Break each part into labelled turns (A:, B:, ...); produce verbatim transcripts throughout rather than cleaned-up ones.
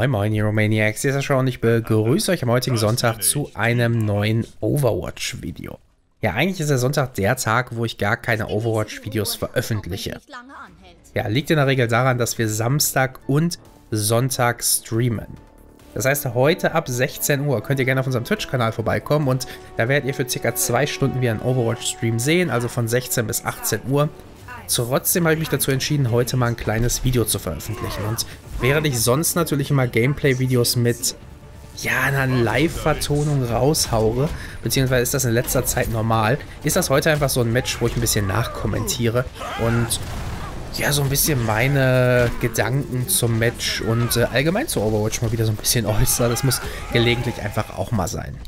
A: Moin Moin, Euromaniacs, hier ist Sascha und ich begrüße euch am heutigen Sonntag zu einem neuen Overwatch-Video. Ja, eigentlich ist der Sonntag der Tag, wo ich gar keine Overwatch-Videos veröffentliche. Ja, liegt in der Regel daran, dass wir Samstag und Sonntag streamen. Das heißt, heute ab sechzehn Uhr könnt ihr gerne auf unserem Twitch-Kanal vorbeikommen und da werdet ihr für circa zwei Stunden wieder einen Overwatch-Stream sehen, also von sechzehn bis achtzehn Uhr. Trotzdem habe ich mich dazu entschieden, heute mal ein kleines Video zu veröffentlichen. Und während ich sonst natürlich immer Gameplay-Videos mit, ja, einer Live-Vertonung raushaue, beziehungsweise ist das in letzter Zeit normal, ist das heute einfach so ein Match, wo ich ein bisschen nachkommentiere und ja, so ein bisschen meine Gedanken zum Match und äh, allgemein zu Overwatch mal wieder so ein bisschen äußere. Das muss gelegentlich einfach auch mal sein.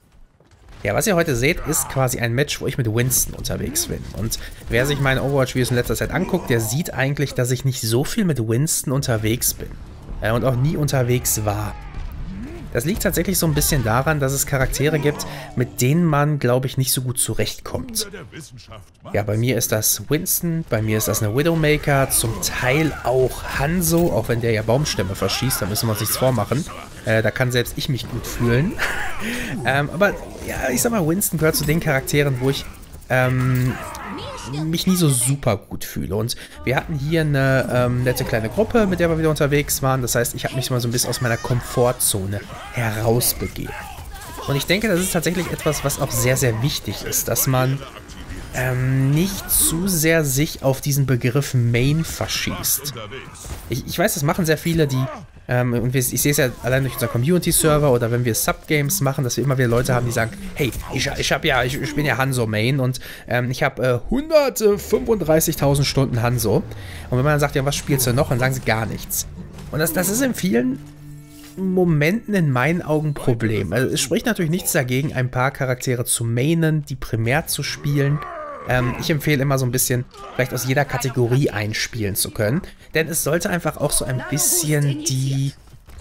A: Ja, was ihr heute seht, ist quasi ein Match, wo ich mit Winston unterwegs bin. Und wer sich meine Overwatch-Videos in letzter Zeit anguckt, der sieht eigentlich, dass ich nicht so viel mit Winston unterwegs bin. Äh, und auch nie unterwegs war. Das liegt tatsächlich so ein bisschen daran, dass es Charaktere gibt, mit denen man, glaube ich, nicht so gut zurechtkommt. Ja, bei mir ist das Winston, bei mir ist das eine Widowmaker, zum Teil auch Hanzo, auch wenn der ja Baumstämme verschießt, da müssen wir uns nichts vormachen. Äh, da kann selbst ich mich gut fühlen. ähm, aber ja, ich sag mal, Winston gehört zu den Charakteren, wo ich ähm, mich nie so super gut fühle. Und wir hatten hier eine ähm, nette kleine Gruppe, mit der wir wieder unterwegs waren. Das heißt, ich habe mich mal so ein bisschen aus meiner Komfortzone herausbegeben. Und ich denke, das ist tatsächlich etwas, was auch sehr, sehr wichtig ist, dass man ähm, nicht zu sehr sich auf diesen Begriff Main verschießt. Ich, ich weiß, das machen sehr viele, die Ähm, und wir, ich sehe es ja allein durch unseren Community-Server oder wenn wir Subgames machen, dass wir immer wieder Leute haben, die sagen, hey, ich, ich habe ja, ich, ich bin ja Hanzo-Main und ähm, ich habe äh, hundertfünfunddreißigtausend Stunden Hanzo. Und wenn man dann sagt, ja, was spielst du noch? Dann sagen sie gar nichts. Und das, das ist in vielen Momenten in meinen Augen ein Problem. Also es spricht natürlich nichts dagegen, ein paar Charaktere zu mainen, die primär zu spielen. Ähm, ich empfehle immer so ein bisschen, vielleicht aus jeder Kategorie einspielen zu können. Denn es sollte einfach auch so ein bisschen die,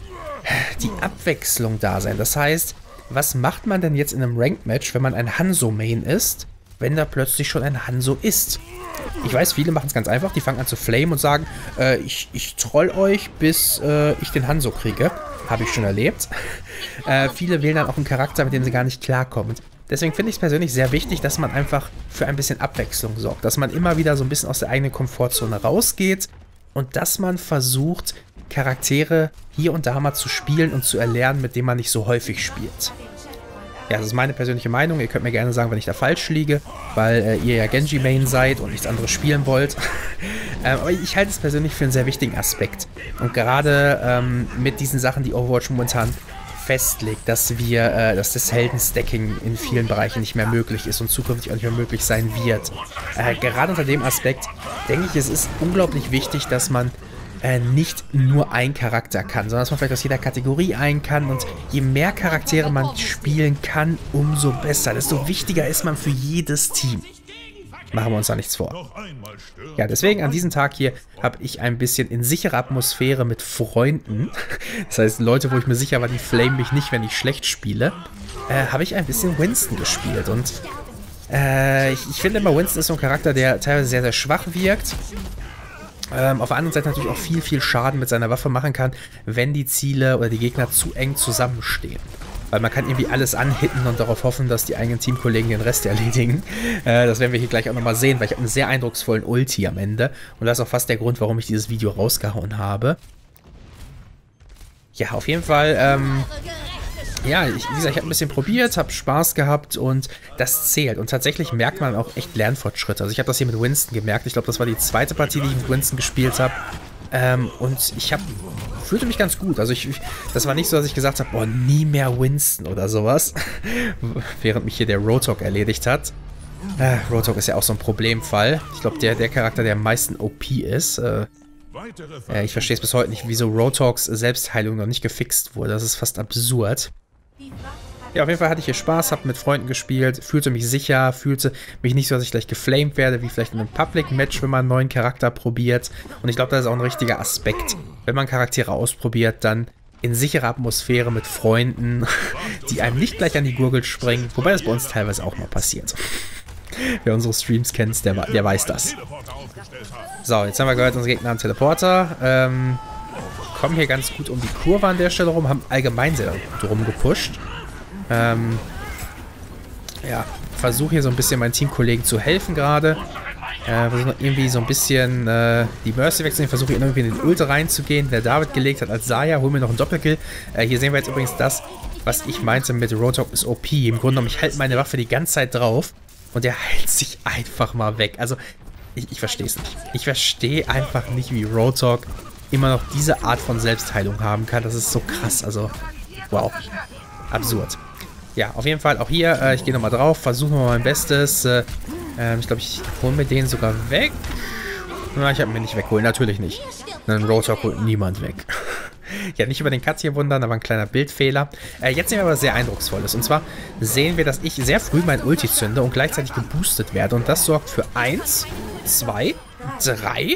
A: die Abwechslung da sein. Das heißt, was macht man denn jetzt in einem Ranked-Match, wenn man ein Hanzo-Main ist, wenn da plötzlich schon ein Hanzo ist? Ich weiß, viele machen es ganz einfach. Die fangen an zu flamen und sagen, äh, ich, ich troll euch, bis äh, ich den Hanzo kriege. Habe ich schon erlebt. äh, viele wählen dann auch einen Charakter, mit dem sie gar nicht klarkommen. Deswegen finde ich es persönlich sehr wichtig, dass man einfach für ein bisschen Abwechslung sorgt. Dass man immer wieder so ein bisschen aus der eigenen Komfortzone rausgeht und dass man versucht, Charaktere hier und da mal zu spielen und zu erlernen, mit denen man nicht so häufig spielt. Ja, das ist meine persönliche Meinung. Ihr könnt mir gerne sagen, wenn ich da falsch liege, weil äh, ihr ja Genji-Main seid und nichts anderes spielen wollt. ähm, aber ich halte es persönlich für einen sehr wichtigen Aspekt. Und gerade ähm, mit diesen Sachen, die Overwatch momentan festlegt, dass wir, äh, dass das Heldenstacking in vielen Bereichen nicht mehr möglich ist und zukünftig auch nicht mehr möglich sein wird. Äh, gerade unter dem Aspekt denke ich, es ist unglaublich wichtig, dass man äh, nicht nur einen Charakter kann, sondern dass man vielleicht aus jeder Kategorie einen kann und je mehr Charaktere man spielen kann, umso besser. Desto wichtiger ist man für jedes Team. Machen wir uns da nichts vor. Ja, deswegen an diesem Tag hier habe ich ein bisschen in sicherer Atmosphäre mit Freunden, das heißt Leute, wo ich mir sicher war, die flamen mich nicht, wenn ich schlecht spiele, äh, habe ich ein bisschen Winston gespielt. Und äh, ich, ich finde immer, Winston ist so ein Charakter, der teilweise sehr, sehr schwach wirkt. Ähm, auf der anderen Seite natürlich auch viel, viel Schaden mit seiner Waffe machen kann, wenn die Ziele oder die Gegner zu eng zusammenstehen. Weil man kann irgendwie alles anhitten und darauf hoffen, dass die eigenen Teamkollegen den Rest erledigen. Äh, das werden wir hier gleich auch nochmal sehen, weil ich habe einen sehr eindrucksvollen Ulti am Ende. Und das ist auch fast der Grund, warum ich dieses Video rausgehauen habe. Ja, auf jeden Fall, ähm, ja, ich, wie gesagt, ich habe ein bisschen probiert, habe Spaß gehabt und das zählt. Und tatsächlich merkt man auch echt Lernfortschritte. Also ich habe das hier mit Winston gemerkt. Ich glaube, das war die zweite Partie, die ich mit Winston gespielt habe. Ähm, und ich hab, fühlte mich ganz gut. Also ich, das war nicht so, dass ich gesagt habe, boah, nie mehr Winston oder sowas. Während mich hier der Roadhog erledigt hat. Äh, Roadhog ist ja auch so ein Problemfall. Ich glaube, der, der Charakter, der am meisten O P ist. Äh, äh, ich verstehe es bis heute nicht, wieso Roadhogs Selbstheilung noch nicht gefixt wurde. Das ist fast absurd. Ja, auf jeden Fall hatte ich hier Spaß, habe mit Freunden gespielt, fühlte mich sicher, fühlte mich nicht so, dass ich gleich geflamed werde, wie vielleicht in einem Public-Match, wenn man einen neuen Charakter probiert. Und ich glaube, das ist auch ein richtiger Aspekt. Wenn man Charaktere ausprobiert, dann in sicherer Atmosphäre mit Freunden, die einem nicht gleich an die Gurgel springen, wobei das bei uns teilweise auch mal passiert. Wer unsere Streams kennt, der, der weiß das. So, jetzt haben wir gehört, unsere Gegner haben Teleporter. Ähm, kommen hier ganz gut um die Kurve an der Stelle rum, haben allgemein sehr gut rumgepusht. Ähm, ja, versuche hier so ein bisschen meinen Teamkollegen zu helfen gerade. Äh, versuche irgendwie so ein bisschen äh, die Mercy wegzunehmen, versuche irgendwie in den Ult reinzugehen, der David gelegt hat als Zarya, hol mir noch einen Doppelkill. Äh, hier sehen wir jetzt übrigens das, was ich meinte mit Roadhog ist O P. Im Grunde genommen, ich halte meine Waffe die ganze Zeit drauf und der heilt sich einfach mal weg. Also, ich, ich verstehe es nicht. Ich verstehe einfach nicht, wie Roadhog immer noch diese Art von Selbstheilung haben kann. Das ist so krass. Also, wow. Absurd. Ja, auf jeden Fall auch hier. Äh, ich gehe nochmal drauf, versuche nochmal mein Bestes. Äh, äh, ich glaube, ich hole mir den sogar weg. Na, ich habe mir nicht wegholen. Natürlich nicht. Einen Roadhog holt niemand weg. Ja, nicht über den Cut hier wundern, aber ein kleiner Bildfehler. Äh, jetzt sehen wir aber was sehr Eindrucksvolles. Und zwar sehen wir, dass ich sehr früh mein Ulti zünde und gleichzeitig geboostet werde. Und das sorgt für eins, zwei, drei...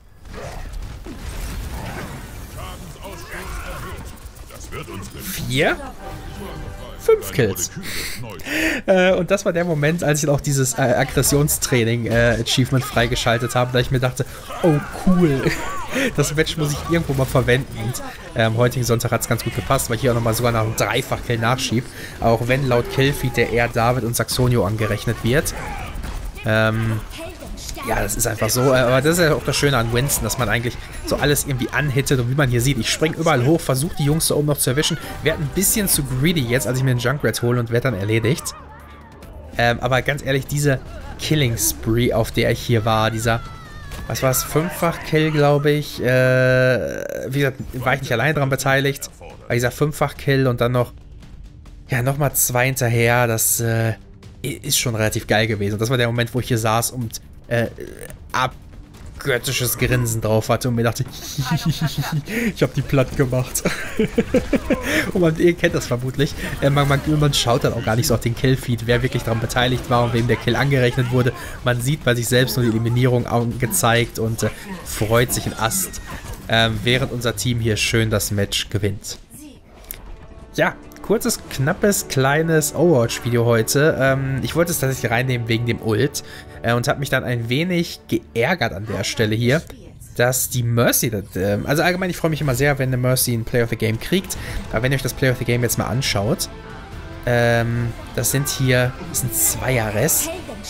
A: vier... fünf Kills. äh, und das war der Moment, als ich auch dieses äh, Aggressionstraining-Achievement äh, freigeschaltet habe, da ich mir dachte, oh cool, das Match muss ich irgendwo mal verwenden. Und äh, am heutigen Sonntag hat es ganz gut gepasst, weil ich hier auch nochmal sogar nach einem Dreifach-Kill nachschiebe. Auch wenn laut Killfeed der eher David und Saxonio angerechnet wird. Ähm... Ja, das ist einfach so. Aber das ist ja auch das Schöne an Winston, dass man eigentlich so alles irgendwie anhittet. Und wie man hier sieht, ich springe überall hoch, versuche die Jungs da oben noch zu erwischen. Werde ein bisschen zu greedy jetzt, als ich mir einen Junkrat hole und werde dann erledigt. Ähm, aber ganz ehrlich, diese Killing Spree, auf der ich hier war, dieser, was war es, Fünffach-Kill, glaube ich. Äh, wie gesagt, war ich nicht allein daran beteiligt. Aber dieser Fünffach-Kill und dann noch, ja, nochmal zwei hinterher, das äh, ist schon relativ geil gewesen. Und das war der Moment, wo ich hier saß und Äh, abgöttisches Grinsen drauf hatte und mir dachte, ich habe die platt gemacht. Und man, ihr kennt das vermutlich. Äh, man, man, man schaut dann auch gar nicht so auf den Killfeed, wer wirklich daran beteiligt war und wem der Kill angerechnet wurde. Man sieht bei sich selbst nur die Eliminierung gezeigt und äh, freut sich in Ast, äh, während unser Team hier schön das Match gewinnt. Ja, kurzes, knappes, kleines Overwatch-Video heute. Ähm, ich wollte es tatsächlich reinnehmen wegen dem Ult äh, und habe mich dann ein wenig geärgert an der Stelle hier, dass die Mercy, das, äh, also allgemein, ich freue mich immer sehr, wenn eine Mercy ein Play of the Game kriegt, aber wenn ihr euch das Play of the Game jetzt mal anschaut, ähm, das sind hier, das sind Zweier-Res.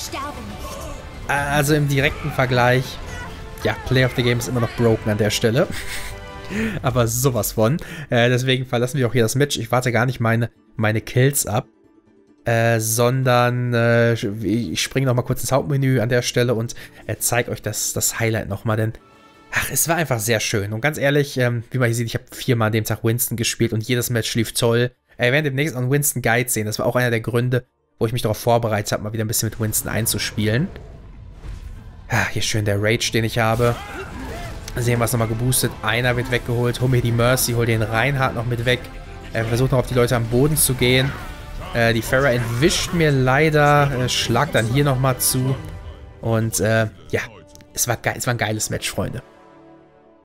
A: Also im direkten Vergleich, ja, Play of the Game ist immer noch broken an der Stelle. Aber sowas von. Äh, deswegen verlassen wir auch hier das Match. Ich warte gar nicht meine, meine Kills ab. Äh, sondern äh, ich springe nochmal kurz ins Hauptmenü an der Stelle und äh, zeige euch das, das Highlight nochmal. Denn, ach, es war einfach sehr schön. Und ganz ehrlich, ähm, wie man hier sieht, ich habe viermal an dem Tag Winston gespielt und jedes Match lief toll. Äh, wir werden demnächst an Winston Guide sehen. Das war auch einer der Gründe, wo ich mich darauf vorbereitet habe, mal wieder ein bisschen mit Winston einzuspielen. Ah, hier schön der Rage, den ich habe. Sehen wir es nochmal geboostet. Einer wird weggeholt. Hol mir die Mercy, hol den Reinhardt noch mit weg. Äh, versucht noch auf die Leute am Boden zu gehen. Äh, die Pharah entwischt mir leider. Äh, schlag dann hier nochmal zu. Und äh, ja, es war, ge es war ein geiles Match, Freunde.